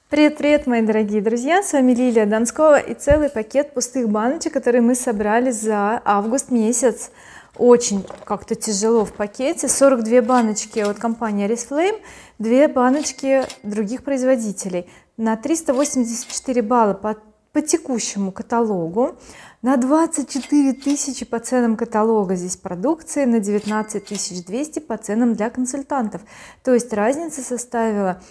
Привет, мои дорогие друзья, с вами Лилия Донскова и целый пакет пустых баночек, которые мы собрали за август месяц. Очень как-то тяжело в пакете. 42 баночки от компании Oriflame, 2 баночки других производителей на 384 балла по текущему каталогу, на 24 тысячи по ценам каталога здесь продукции, на 19 200 по ценам для консультантов, то есть разница составила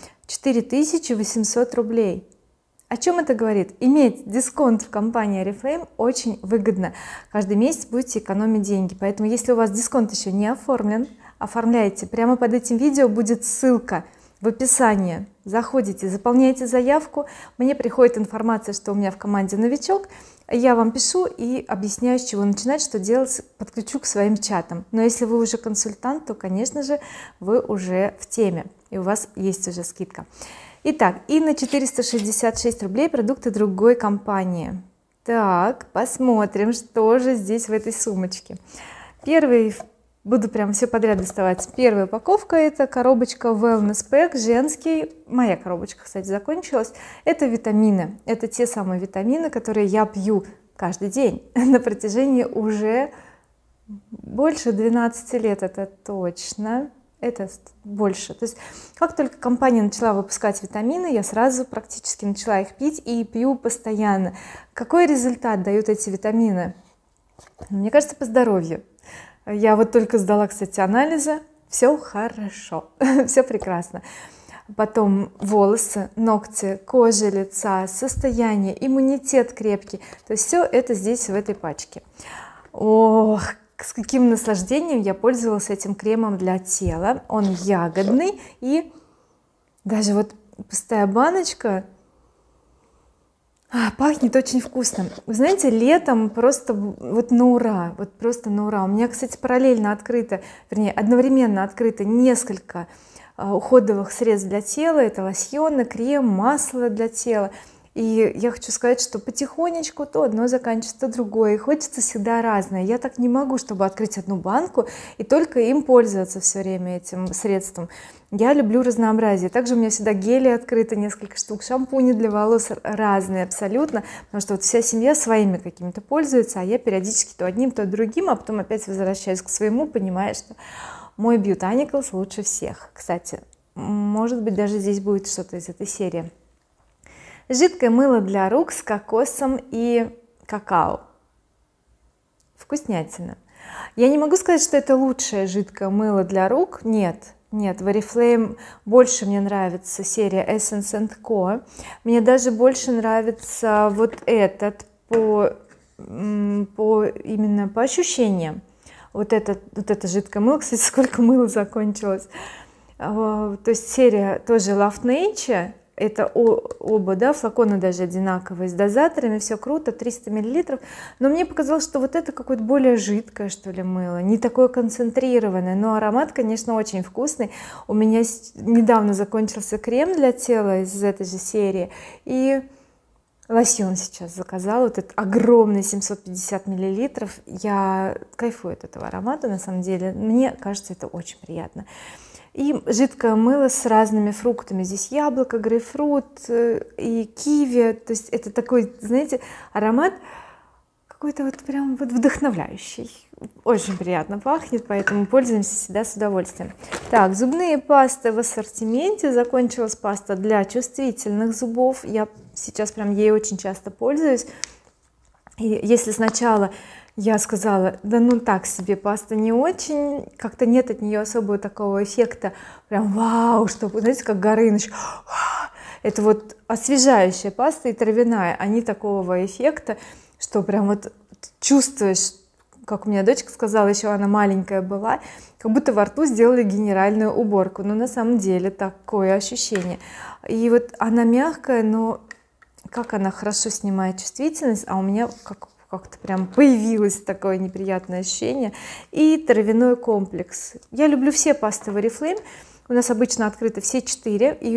4800 рублей. О чем это говорит? Иметь дисконт в компании Oriflame очень выгодно, каждый месяц будете экономить деньги. Поэтому если у вас дисконт еще не оформлен, оформляйте. Прямо под этим видео будет ссылка в описании, заходите, заполняйте заявку, мне приходит информация, что у меня в команде новичок, я вам пишу и объясняю, с чего начинать, что делать, подключу к своим чатам. Но если вы уже консультант, то конечно же вы уже в теме и у вас есть уже скидка. Итак, и на 466 рублей продукты другой компании. Так, посмотрим, что же здесь в этой сумочке. Первый, буду прям все подряд доставать. Первая упаковка — это коробочка Wellness Pack женский. Моя коробочка, кстати, закончилась. Это витамины, это те самые витамины, которые я пью каждый день на протяжении уже больше 12 лет, это точно. Это больше. То есть как только компания начала выпускать витамины, я сразу практически начала их пить и пью постоянно. Какой результат дают эти витамины? Мне кажется, по здоровью. Я вот только сдала, кстати, анализы, все хорошо, все прекрасно. Потом волосы, ногти, кожа лица, состояние, иммунитет крепкий, то есть все это здесь в этой пачке. Ох, с каким наслаждением я пользовалась этим кремом для тела. Он ягодный, и даже вот пустая баночка пахнет очень вкусно. Вы знаете, летом просто вот на ура, вот просто на ура. У меня, кстати, параллельно открыто, вернее одновременно открыто несколько уходовых средств для тела. Это лосьоны, крем, масло для тела. И я хочу сказать, что потихонечку то одно заканчивается, то другое, и хочется всегда разное. Я так не могу, чтобы открыть одну банку и только им пользоваться все время, этим средством. Я люблю разнообразие. Также у меня всегда гели открыто, несколько штук, шампуни для волос разные абсолютно, потому что вот вся семья своими какими-то пользуется, а я периодически то одним, то другим, а потом опять возвращаюсь к своему, понимая, что мой Botanicals лучше всех. Кстати, может быть, даже здесь будет что-то из этой серии. Жидкое мыло для рук с кокосом и какао. Вкуснятина. Я не могу сказать, что это лучшее жидкое мыло для рук. Нет, в Oriflame больше мне нравится серия Essence Co. Мне даже больше нравится вот этот именно по ощущениям. Вот это жидкое мыло. Кстати, сколько мыла закончилось. То есть серия тоже Love Nature. Это оба, да, флаконы даже одинаковые, с дозаторами, все круто, 300 мл. Но мне показалось, что вот это какое-то более жидкое, что ли, мыло, не такое концентрированное, но аромат, конечно, очень вкусный. У меня недавно закончился крем для тела из этой же серии, и лосьон сейчас заказала, вот этот огромный 750 мл. Я кайфую от этого аромата, на самом деле, мне кажется, это очень приятно. И жидкое мыло с разными фруктами, здесь яблоко, грейпфрут и киви, то есть это такой, знаете, аромат какой-то вот прям вот вдохновляющий, очень приятно пахнет, поэтому пользуемся всегда с удовольствием. Так, зубные пасты в ассортименте. Закончилась паста для чувствительных зубов, я сейчас прям ей очень часто пользуюсь. И если сначала я сказала, да ну так себе, паста не очень, как-то нет от нее особого такого эффекта, прям вау, что, знаете, как Горыныч, это вот освежающая паста и травяная, они такого эффекта, что прям вот чувствуешь, как у меня дочка сказала, еще она маленькая была, как будто во рту сделали генеральную уборку, но на самом деле такое ощущение. И вот она мягкая, но как она хорошо снимает чувствительность, а у меня как-то прям появилось такое неприятное ощущение. И травяной комплекс. Я люблю все пасты в Oriflame, у нас обычно открыты все 4, и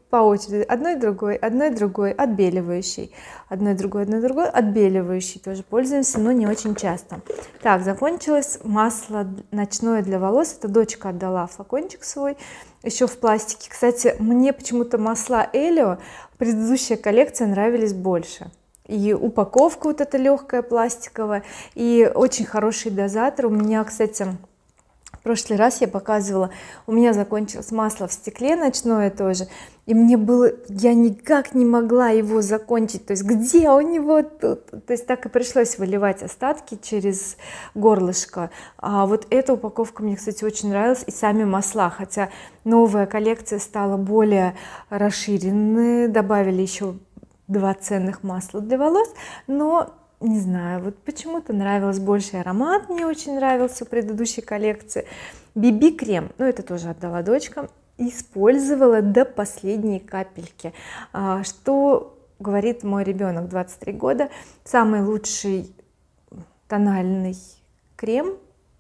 по очереди, одной другой, отбеливающий, одной другой, отбеливающий, тоже пользуемся, но не очень часто. Так, закончилось масло ночное для волос, это дочка отдала флакончик свой, еще в пластике. Кстати, мне почему-то масла Элио, предыдущая коллекция, нравились больше, и упаковка вот эта легкая пластиковая, и очень хороший дозатор. У меня, кстати, в прошлый раз я показывала, у меня закончилось масло в стекле ночное тоже, и мне было, я никак не могла его закончить, то есть где у него тут, то есть так и пришлось выливать остатки через горлышко. А вот эта упаковка мне, кстати, очень нравилась, и сами масла, хотя новая коллекция стала более расширенной, добавили еще 2 ценных масла для волос, но не знаю, вот почему-то нравилось больше, аромат мне очень нравился в предыдущей коллекции. BB крем, ну это тоже отдала дочка, использовала до последней капельки. Что говорит мой ребенок, 23 года, самый лучший тональный крем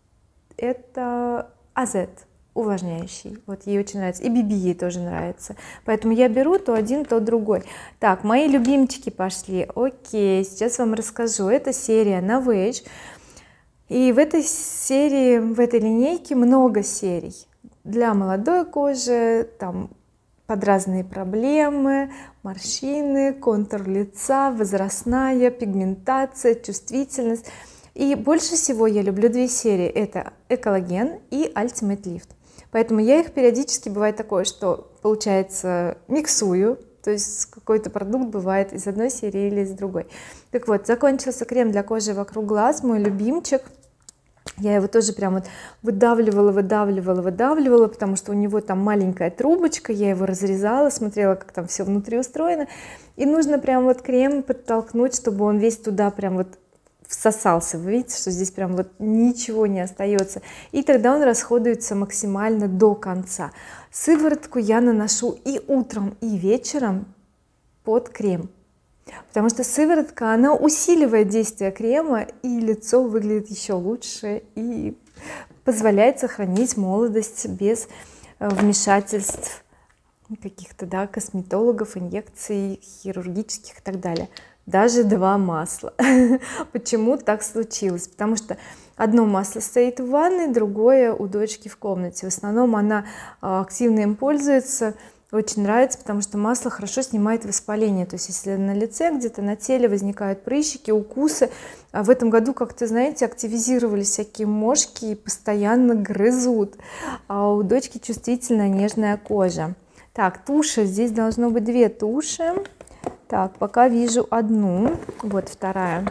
это AZ увлажняющий, вот ей очень нравится, и BB ей тоже нравится, поэтому я беру то один, то другой. Так, мои любимчики пошли. Окей, сейчас вам расскажу. Это серия Novage, и в этой серии, в этой линейке много серий для молодой кожи, там под разные проблемы, морщины, контур лица, возрастная, пигментация, чувствительность. И больше всего я люблю 2 серии, это Экологен и Ultimate Lift, поэтому я их периодически, бывает такое, что получается миксую, то есть какой-то продукт бывает из одной серии или из другой. Так вот, закончился крем для кожи вокруг глаз, мой любимчик. Я его тоже прям вот выдавливала, потому что у него там маленькая трубочка, я его разрезала, смотрела, как там все внутри устроено, и нужно прям вот крем подтолкнуть, чтобы он весь туда прям вот всосался. Вы видите, что здесь прям вот ничего не остается, и тогда он расходуется максимально до конца. Сыворотку я наношу и утром, и вечером под крем, потому что сыворотка, она усиливает действие крема, и лицо выглядит еще лучше и позволяет сохранить молодость без вмешательств каких-то, да, косметологов, инъекций хирургических и так далее. Даже 2 масла. Почему так случилось? Потому что одно масло стоит в ванной, другое у дочки в комнате. В основном она активно им пользуется, очень нравится, потому что масло хорошо снимает воспаление. То есть если на лице, где-то на теле возникают прыщики, укусы, а в этом году, как-то, знаете, активизировались всякие мошки и постоянно грызут, а у дочки чувствительная нежная кожа. Так, туши, здесь должно быть 2 туши. Так, пока вижу одну, вот вторая.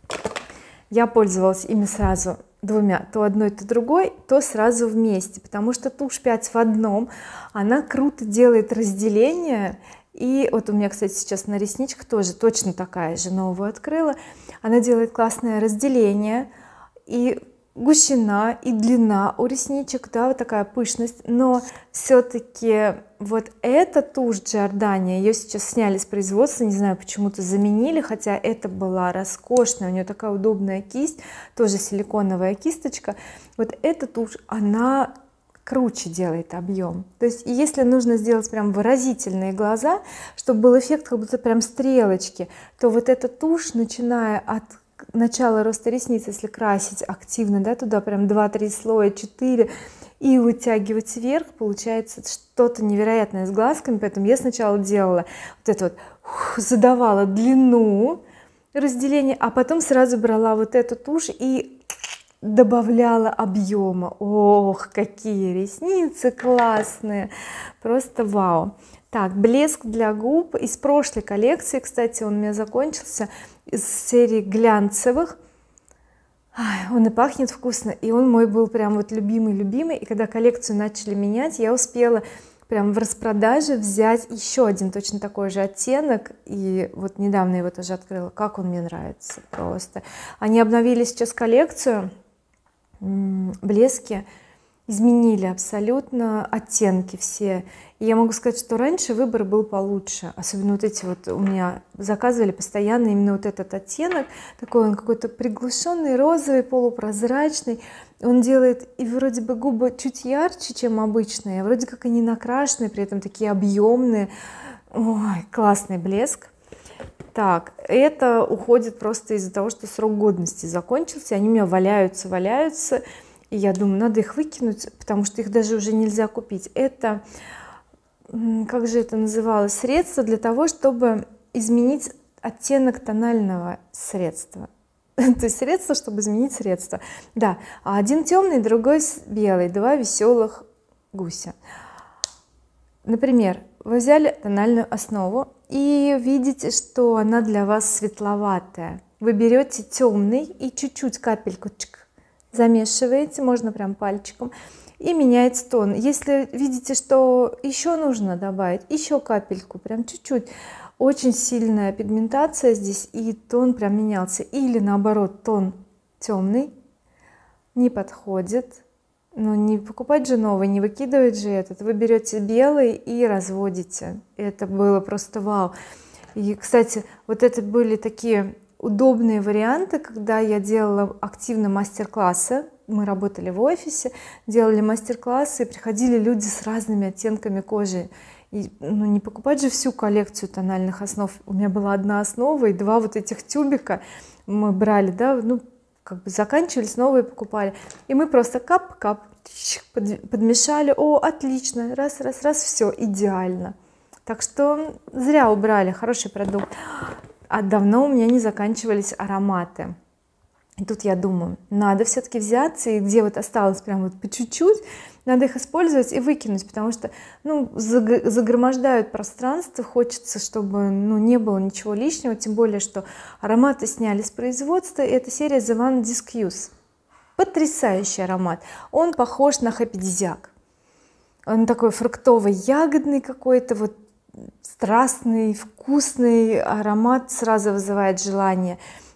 Я пользовалась ими сразу 2, то одной, то другой, то сразу вместе, потому что тушь 5 в одном, она круто делает разделение. И вот у меня, кстати, сейчас на ресничках тоже точно такая же, новую открыла. Она делает классное разделение, и гущина, и длина у ресничек, да, вот такая пышность. Но все-таки вот эта тушь Giordania, ее сейчас сняли с производства, не знаю, почему-то заменили, хотя это была роскошная, у нее такая удобная кисть, тоже силиконовая кисточка. Вот эта тушь, она круче делает объем. То есть если нужно сделать прям выразительные глаза, чтобы был эффект как будто прям стрелочки, то вот эта тушь, начиная от начала роста ресниц, если красить активно, да, туда прям 2-3 слоя, 4, и вытягивать вверх, получается что-то невероятное с глазками. Поэтому я сначала делала вот это вот, задавала длину разделения, а потом сразу брала вот эту тушь и добавляла объема. Ох, какие ресницы классные, просто вау. Так, блеск для губ из прошлой коллекции, кстати, он у меня закончился, из серии глянцевых. Он и пахнет вкусно, и он мой был прям вот любимый, и когда коллекцию начали менять, я успела прям в распродаже взять еще один точно такой же оттенок, и вот недавно его тоже открыла. Как он мне нравится просто. Они обновили сейчас коллекцию, блески изменили абсолютно оттенки все, и я могу сказать, что раньше выбор был получше, особенно вот эти вот у меня заказывали постоянно именно вот этот оттенок, такой он какой-то приглушенный розовый, полупрозрачный. Он делает и вроде бы губы чуть ярче, чем обычные, а вроде как они накрашенные, при этом такие объемные. Ой, классный блеск. Так, это уходит просто из-за того, что срок годности закончился, они у меня валяются, и я думаю, надо их выкинуть, потому что их даже уже нельзя купить. Это, как же это называлось, средство для того, чтобы изменить оттенок тонального средства. То есть средство, чтобы изменить средство. Да, один темный, другой белый, два веселых гуся. Например, вы взяли тональную основу и видите, что она для вас светловатая. Вы берете темный и чуть-чуть капельку замешиваете, можно прям пальчиком, и меняется тон. Если видите, что еще нужно добавить, еще капельку, прям чуть-чуть, очень сильная пигментация здесь, и тон прям менялся. Или наоборот, тон темный не подходит, но не покупать же новый, не выкидывать же этот, вы берете белый и разводите. Это было просто вау. И, кстати, вот это были такие удобные варианты, когда я делала активно мастер-классы. Мы работали в офисе, делали мастер-классы, и приходили люди с разными оттенками кожи. И, ну, не покупать же всю коллекцию тональных основ. У меня была одна основа и два вот этих тюбика мы брали, да, ну, как бы заканчивались, новые покупали, и мы просто кап-кап подмешали. О, отлично, раз, все идеально. Так что зря убрали, хороший продукт. А давно у меня не заканчивались ароматы. И тут я думаю, надо все-таки взяться, и где вот осталось прям вот по чуть-чуть, надо их использовать и выкинуть, потому что, ну, загромождают пространство, хочется, чтобы, ну, не было ничего лишнего, тем более что ароматы сняли с производства. И эта серия The One Discuss, потрясающий аромат, он похож на Happy-Desiac, он такой фруктово-ягодный какой-то, вот страстный, вкусный аромат, сразу вызывает желание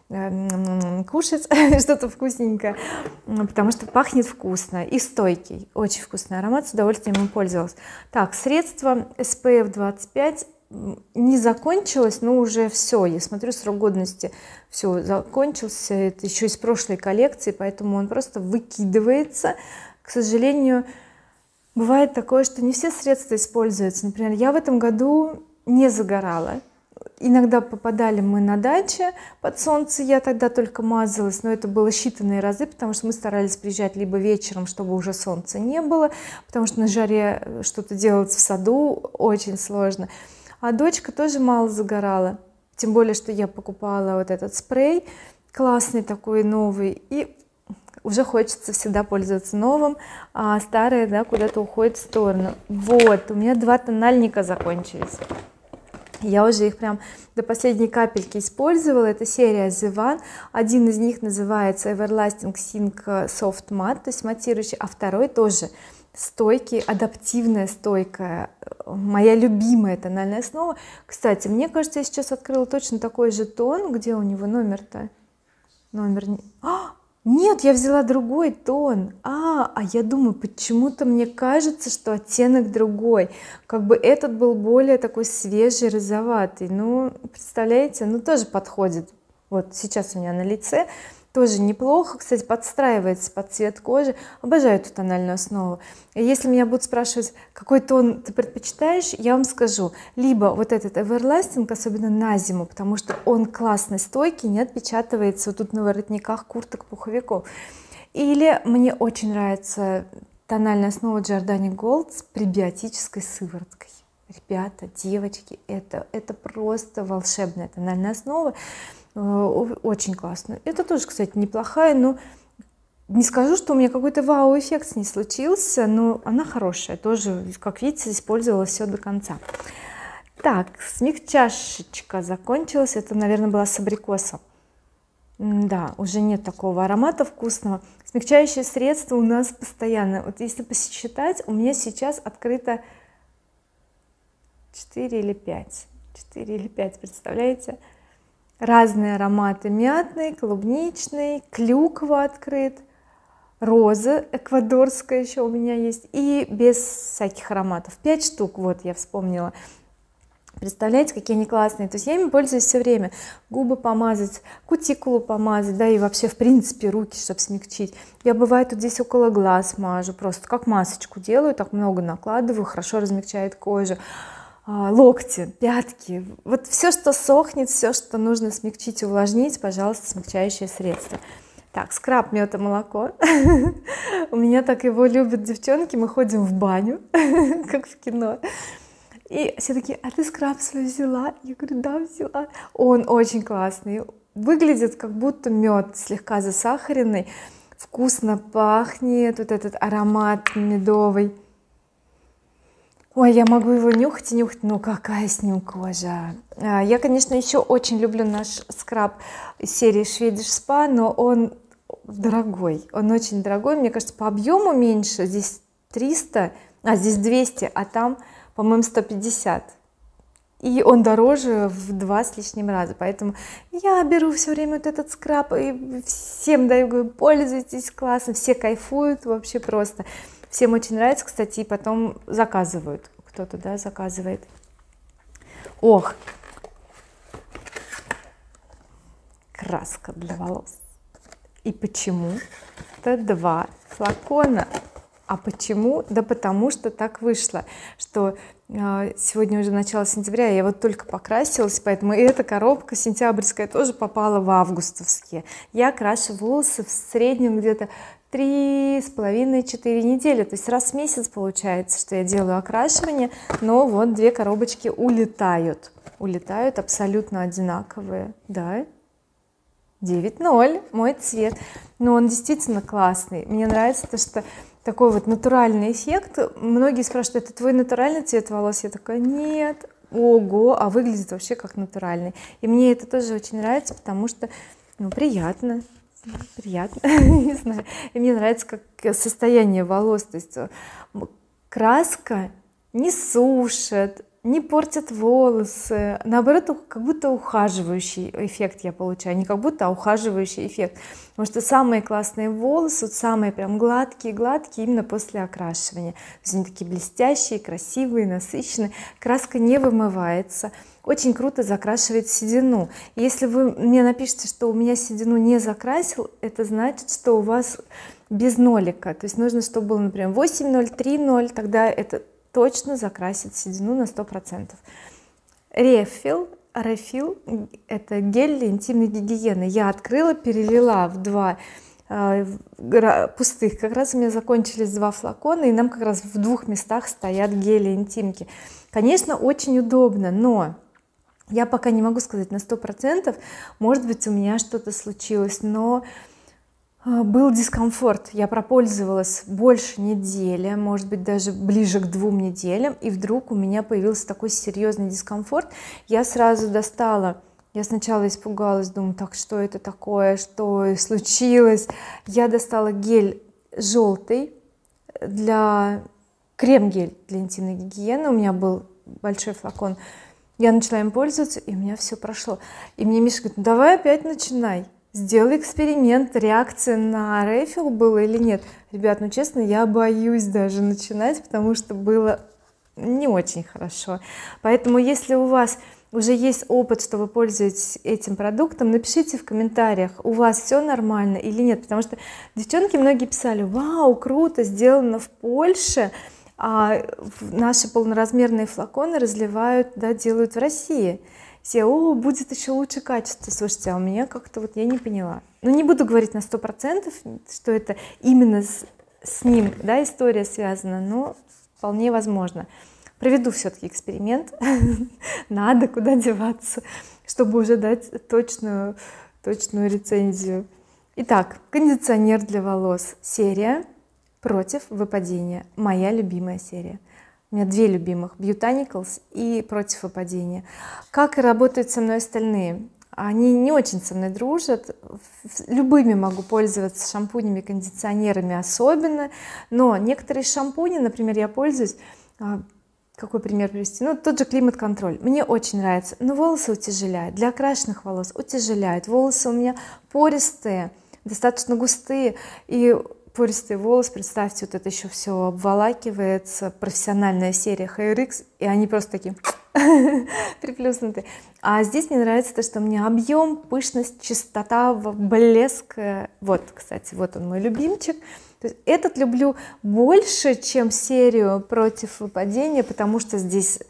кушать что-то вкусненькое, потому что пахнет вкусно и стойкий, очень вкусный аромат, с удовольствием им пользовалась. Так, средство SPF 25 не закончилось, но уже все, я смотрю, срок годности все закончился, это еще из прошлой коллекции, поэтому он просто выкидывается. К сожалению, бывает такое, что не все средства используются. Например, я в этом году не загорала. Иногда попадали мы на даче под солнце, я тогда только мазалась, но это было считанные разы, потому что мы старались приезжать либо вечером, чтобы уже солнца не было, потому что на жаре что-то делать в саду очень сложно. А дочка тоже мало загорала, тем более что я покупала вот этот спрей классный такой, новый, и уже хочется всегда пользоваться новым, а старое, да, куда-то уходит в сторону. Вот, у меня два тональника закончились, я уже их прям до последней капельки использовала. Это серия The One, один из них называется Everlasting Sync Soft Matte, то есть матирующий, а второй тоже стойкий, адаптивная, стойкая, моя любимая тональная основа. Кстати, мне кажется, я сейчас открыла точно такой же тон. Где у него номер-то? Номер нет, я взяла другой тон. А я думаю, почему-то мне кажется, что оттенок другой, как бы этот был более такой свежий, розоватый. Ну, представляете, ну тоже подходит. Вот сейчас у меня на лице тоже неплохо, кстати, подстраивается под цвет кожи. Обожаю эту тональную основу. И если меня будут спрашивать, какой тон ты предпочитаешь, я вам скажу, либо вот этот Everlasting, особенно на зиму, потому что он классный, стойкий, не отпечатывается вот тут на воротниках курток, пуховиков. Или мне очень нравится тональная основа Giordani Gold с пребиотической сывороткой. Ребята, девочки, это просто волшебная тональная основа, очень классно. Это тоже, кстати, неплохая, но не скажу, что у меня какой-то вау-эффект с ней случился, но она хорошая, тоже, как видите, использовала все до конца. Так, смягчашечка закончилась, это, наверное, была с абрикосом. Да, уже нет такого аромата вкусного. Смягчающие средства у нас постоянно, вот если посчитать, у меня сейчас открыто 4 или 5, представляете? Разные ароматы: мятный, клубничный, клюква открыт, роза эквадорская еще у меня есть, и без всяких ароматов 5 штук, вот я вспомнила. Представляете, какие они классные. То есть я ими пользуюсь все время. Губы помазать, кутикулу помазать, да, и вообще в принципе руки, чтобы смягчить. Я бывает вот здесь около глаз мажу, просто как масочку делаю, так много накладываю, хорошо размягчает кожу. локти, пятки, вот все, что сохнет, все, что нужно смягчить и увлажнить, пожалуйста, смягчающее средство. Так, скраб мед и молоко. У меня так его любят девчонки, мы ходим в баню как в кино, и все такие: а ты скраб свой взяла? Я говорю: да, взяла. Он очень классный, выглядит как будто мед слегка засахаренный, вкусно пахнет, вот этот аромат медовый. Ой, я могу его нюхать и нюхать, ну какая с ним кожа. Я, конечно, еще очень люблю наш скраб из серии Swedish Spa, но он дорогой, он очень дорогой, мне кажется, по объему меньше, здесь 300, здесь 200, а там, по-моему, 150, и он дороже в 2 с лишним раза, поэтому я беру все время вот этот скраб и всем даю, говорю: пользуйтесь, классно, все кайфуют вообще просто, всем очень нравится, кстати, и потом заказывают, кто-то, да, заказывает. Ох, краска для волос. И почему? Это 2 флакона. А почему? Да потому что так вышло, что сегодня уже начало сентября, я вот только покрасилась, поэтому и эта коробка сентябрьская тоже попала в августовские. Я крашу волосы в среднем где-то 3,5–4 недели, то есть раз в месяц получается, что я делаю окрашивание, но вот 2 коробочки улетают абсолютно одинаковые, да, 9,0 мой цвет, но он действительно классный, мне нравится то, что такой вот натуральный эффект. Многие спрашивают: это твой натуральный цвет волос? Я такая: нет. Ого, а выглядит вообще как натуральный. И мне это тоже очень нравится, потому что, ну, приятно, не знаю, и мне нравится как состояние волос, то есть краска не сушит, не портит волосы, наоборот, как будто ухаживающий эффект я получаю, не как будто, а ухаживающий эффект, потому что самые классные волосы, вот самые прям гладкие именно после окрашивания, то есть они такие блестящие, красивые, насыщенные, краска не вымывается, очень круто закрашивает седину. Если вы мне напишите, что у меня седину не закрасил, это значит, что у вас без нолика, то есть нужно, чтобы было, например, 8,0, 3,0, тогда это точно закрасит седину на 100%. Refill это гель для интимной гигиены. Я открыла, перелила в 2 пустых, как раз у меня закончились 2 флакона, и нам как раз в 2 местах стоят гели интимки. Конечно, очень удобно, но я пока не могу сказать на 100%, может быть, у меня что-то случилось, но был дискомфорт. Я пропользовалась больше недели, может быть, даже ближе к 2 неделям, и вдруг у меня появился такой серьезный дискомфорт. Я сразу достала, я сначала испугалась, думаю: так, что это такое, что случилось? Я достала гель желтый, крем-гель для интимной гигиены, у меня был большой флакон, я начала им пользоваться, и у меня все прошло. И мне Миша говорит: ну, давай опять начинай, сделай эксперимент, реакция на Refill была или нет. Ребят, ну честно, я боюсь даже начинать, потому что было не очень хорошо. Поэтому если у вас уже есть опыт, что вы пользуетесь этим продуктом, напишите в комментариях, у вас все нормально или нет, потому что девчонки многие писали: вау, круто, сделано в Польше, а наши полноразмерные флаконы разливают, да, делают в России. Все: о, будет еще лучше качество. Слушайте, а у меня как-то вот я не поняла, ну не буду говорить на 100%, что это именно с ним, да, история связана, но вполне возможно. Проведу все-таки эксперимент, надо, куда деваться, чтобы уже дать точную рецензию. Итак, кондиционер для волос, серия против выпадения, моя любимая серия. У меня 2 любимых: Botanicals и против выпадения. Как и работают со мной остальные? Они не очень со мной дружат, любыми могу пользоваться, шампунями, кондиционерами особенно, но некоторые шампуни, например, я пользуюсь, какой пример привести, ну тот же климат-контроль, мне очень нравится, но волосы утяжеляют, для окрашенных волос утяжеляют, волосы у меня пористые, достаточно густые, и пористый волос, представьте, вот это еще все обволакивается, профессиональная серия HairX, и они просто такие приплюснутые. А здесь мне нравится то, что у меня объем, пышность, чистота, блеск. Вот, кстати, вот он мой любимчик. То есть этот люблю больше, чем серию против выпадения, потому что здесь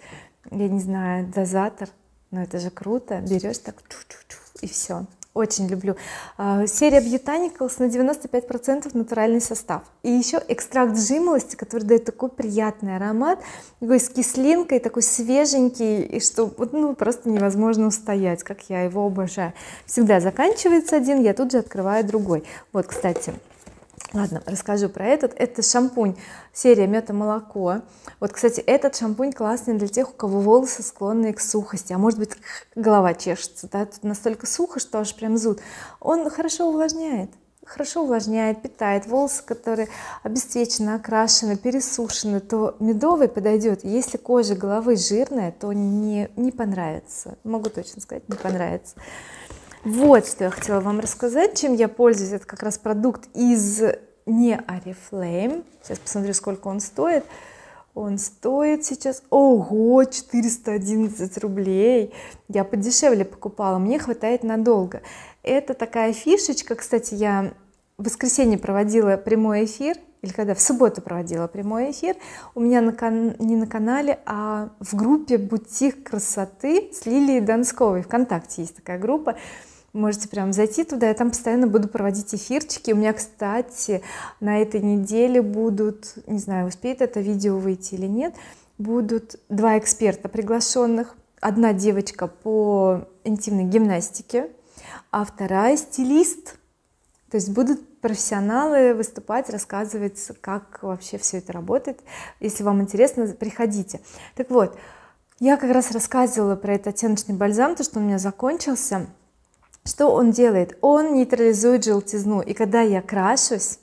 я не знаю, дозатор, но это же круто, берешь так и все. Очень люблю. Серия Botanicals на 95% натуральный состав, и еще экстракт жимолости, который дает такой приятный аромат, такой с кислинкой, такой свеженький, и что ну, просто невозможно устоять, как я его обожаю. Всегда заканчивается один, я тут же открываю другой. Вот, кстати, ладно, расскажу про это шампунь серия Мед и молоко. Вот, кстати, этот шампунь классный для тех, у кого волосы склонны к сухости, а может быть голова чешется, да? Тут настолько сухо, что аж прям зуд. Он хорошо увлажняет, питает волосы, которые обесцвечены, окрашены, пересушены, то медовый подойдет. Если кожа головы жирная, то не понравится, могу точно сказать, не понравится. Вот что я хотела вам рассказать, чем я пользуюсь. Это как раз продукт из не Oriflame. Сейчас посмотрю, сколько он стоит. Он стоит сейчас, ого, 411 рублей. Я подешевле покупала, мне хватает надолго. Это такая фишечка. Кстати, я в воскресенье проводила прямой эфир, или когда в субботу проводила прямой эфир у меня не на канале, а в группе Бутик красоты с Лилией Донсковой. ВКонтакте есть такая группа, можете прям зайти туда, я там постоянно буду проводить эфирчики. У меня, кстати, на этой неделе будут, не знаю, успеет это видео выйти или нет, будут 2 эксперта приглашенных. Одна девочка по интимной гимнастике, а вторая стилист. То есть будут профессионалы выступать, рассказывать, как вообще все это работает. Если вам интересно, приходите. Так вот, я как раз рассказывала про этот оттеночный бальзам, то, что у меня закончился. Что он делает? Он нейтрализует желтизну. И когда я крашусь,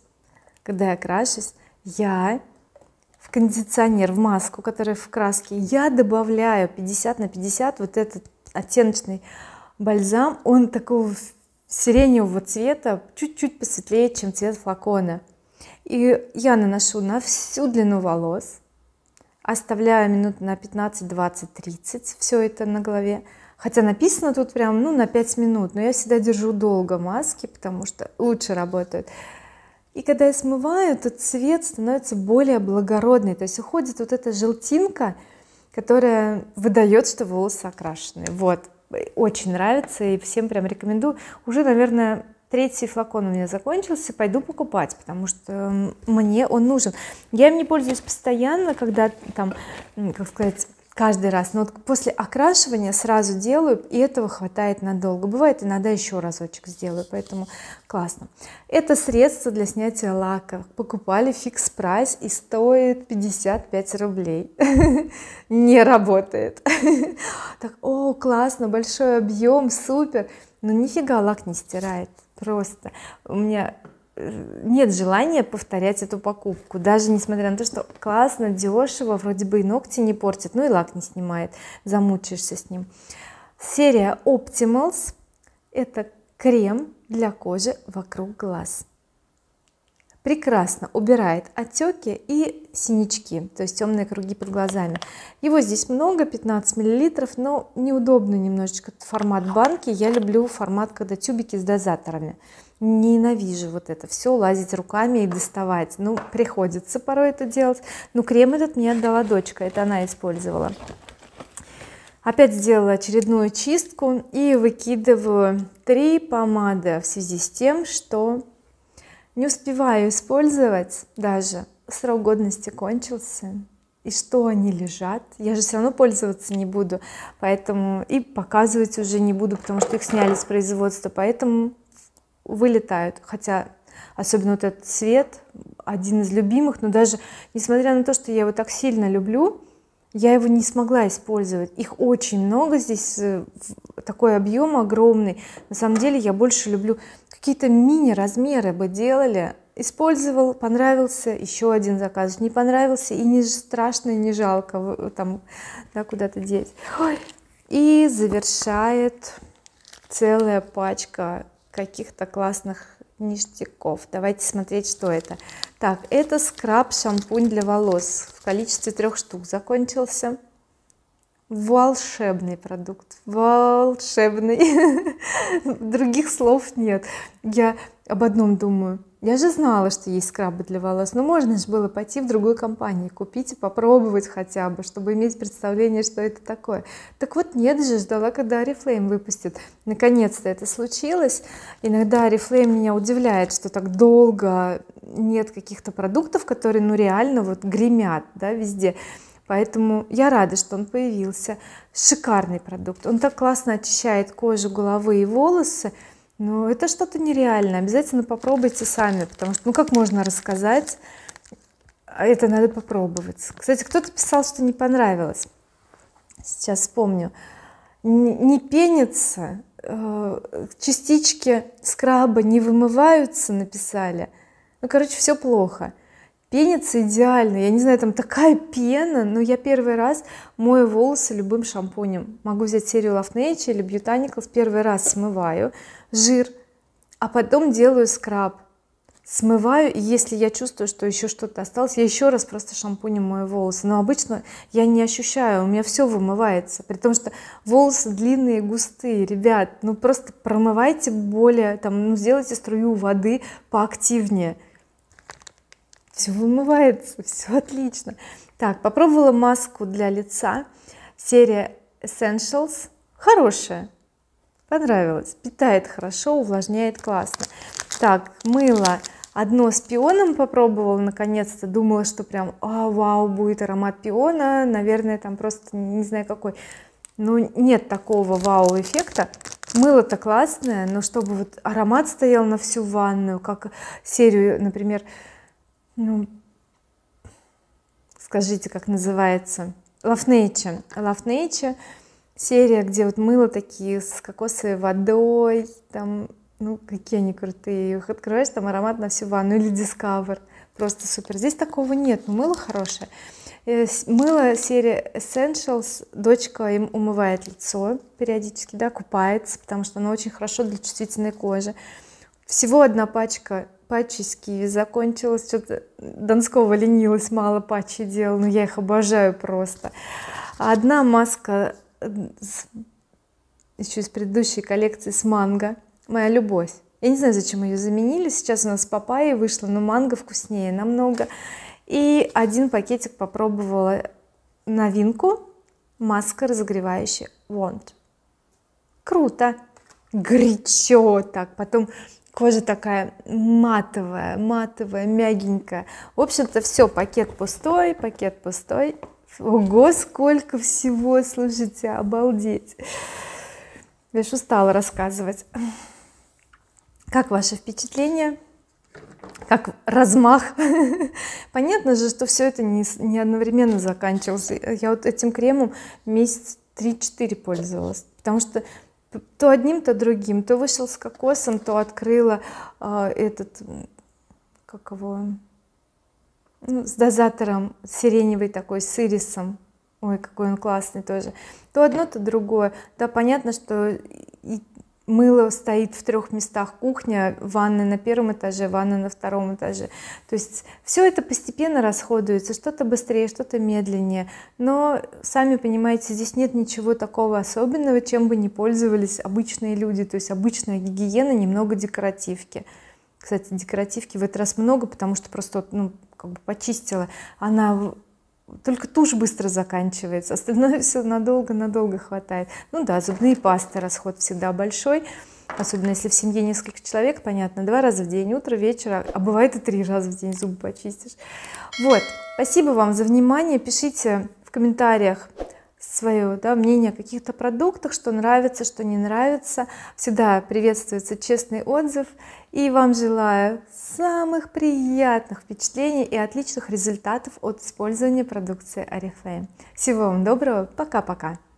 я в кондиционер, в маску, которая в краске, я добавляю 50 на 50 вот этот оттеночный бальзам. Он такого сиреневого цвета, чуть-чуть посветлее, чем цвет флакона. И я наношу на всю длину волос, оставляю минут на 15, 20, 30 все это на голове. Хотя написано тут прям, ну, на 5 минут, но я всегда держу долго маски, потому что лучше работают. И когда я смываю, то цвет становится более благородный, то есть уходит вот эта желтинка, которая выдает, что волосы окрашены. Вот, очень нравится и всем прям рекомендую. Уже, наверное, 3-й флакон у меня закончился, пойду покупать, потому что мне он нужен. Я им не пользуюсь постоянно, когда там, как сказать, каждый раз, но вот после окрашивания сразу делаю, и этого хватает надолго. Бывает, иногда еще разочек сделаю, поэтому классно. Это средство для снятия лака, покупали фикс прайс и стоит 55 рублей. Не работает. Так, о, классно, большой объем, супер, но нифига лак не стирает, просто у меня нет желания повторять эту покупку, даже несмотря на то, что классно, дешево, вроде бы и ногти не портит, ну и лак не снимает, замучаешься с ним. Серия Optimals — это крем для кожи вокруг глаз. Прекрасно убирает отеки и синячки, то есть темные круги под глазами. Его здесь много, 15 мл, но неудобно немножечко формат банки. Я люблю формат, когда тюбики с дозаторами. Ненавижу вот это все, лазить руками и доставать. Ну, приходится порой это делать. Но крем этот мне отдала дочка, это она использовала. Опять сделала очередную чистку и выкидываю 3 помады в связи с тем, что не успеваю использовать, даже срок годности кончился, и что они лежат, я же все равно пользоваться не буду, поэтому и показывать уже не буду, потому что их сняли с производства, поэтому вылетают. Хотя особенно вот этот цвет один из любимых, но даже несмотря на то, что я его так сильно люблю, я его не смогла использовать. Их очень много здесь, такой объем огромный. На самом деле я больше люблю какие-то мини размеры бы делали. Использовал, понравился, еще один заказ, не понравился, и не страшно, и не жалко там, да, куда-то деть. Ой. И завершает целая пачка каких-то классных ништяков. Давайте смотреть, что это. Так, это скраб шампунь для волос в количестве 3 штук закончился. Волшебный продукт, волшебный. Других слов нет. Я об одном думаю: я же знала, что есть скрабы для волос, но можно же было пойти в другую компанию, купить и попробовать хотя бы, чтобы иметь представление, что это такое. Так вот нет же, ждала, когда Oriflame выпустит. Наконец-то это случилось. Иногда Oriflame меня удивляет, что так долго нет каких-то продуктов, которые ну реально вот гремят, да, везде. Поэтому я рада, что он появился. Шикарный продукт, он так классно очищает кожу, головы и волосы. Но это что-то нереальное, обязательно попробуйте сами, потому что ну как можно рассказать, это надо попробовать. Кстати, кто-то писал, что не понравилось, сейчас вспомню. Не пенится, частички скраба не вымываются, написали. Ну короче, все плохо. Пенится идеально, я не знаю, там такая пена, но я первый раз мою волосы любым шампунем. Могу взять серию Love Nature или Botanicals, первый раз смываю жир, а потом делаю скраб, смываю, и если я чувствую, что еще что-то осталось, я еще раз просто шампунем мою волосы. Но обычно я не ощущаю, у меня все вымывается, при том, что волосы длинные, густые. Ребят, ну просто промывайте более, там, ну сделайте струю воды поактивнее, все вымывается, все отлично. Так, попробовала маску для лица, серия Essentials, хорошая, понравилось, питает хорошо, увлажняет классно. Так, мыло одно с пионом попробовала, наконец-то думала, что прям вау, будет аромат пиона, наверное там просто не знаю какой, но нет такого вау эффекта. Мыло-то классное, но чтобы вот аромат стоял на всю ванную, как серию, например, ну скажите, как называется, Love Nature серия, где вот мыло такие с кокосовой водой, там ну какие они крутые, их открываешь, там аромат на всю ванну, или Discover, просто супер. Здесь такого нет, но мыло хорошее. Мыло серия Essentials, дочка им умывает лицо периодически, да, купается, потому что оно очень хорошо для чувствительной кожи. Всего одна пачка патчи с киви закончилась, что-то Донского ленилась, мало патчи делала, но я их обожаю просто. Одна маска еще из предыдущей коллекции с манго, моя любовь. Я не знаю, зачем ее заменили, сейчас у нас папайя вышла, но манго вкуснее намного. И один пакетик попробовала новинку, маска разогревающая Want. Круто, горячо так, потом кожа такая матовая, мягенькая. В общем-то все, пакет пустой. Ого, сколько всего, слушайте, обалдеть. Я ж устала рассказывать. Как ваши впечатления, как размах? Понятно же, что все это не одновременно заканчивалось. Я вот этим кремом месяц 3-4 пользовалась, потому что то одним, то другим, то вышел с кокосом, то открыла этот, как его, ну, с дозатором сиреневый такой, с ирисом. Ой, какой он классный тоже. То одно, то другое. Да, понятно, что мыло стоит в 3 местах: кухня, ванная на 1 этаже, ванная на 2 этаже. То есть все это постепенно расходуется, что-то быстрее, что-то медленнее, но сами понимаете, здесь нет ничего такого особенного, чем бы не пользовались обычные люди. То есть обычная гигиена, немного декоративки. Кстати, декоративки в этот раз много, потому что просто ну как бы почистила, она только тушь быстро заканчивается, остальное все надолго хватает. Ну да, зубные пасты, расход всегда большой, особенно если в семье несколько человек, понятно, 2 раза в день, утро, вечер, а бывает и 3 раза в день зубы почистишь. Вот, спасибо вам за внимание, пишите в комментариях свое, да, мнение о каких-то продуктах, что нравится, что не нравится. Всегда приветствуется честный отзыв, и вам желаю самых приятных впечатлений и отличных результатов от использования продукции Oriflame. Всего вам доброго, пока-пока.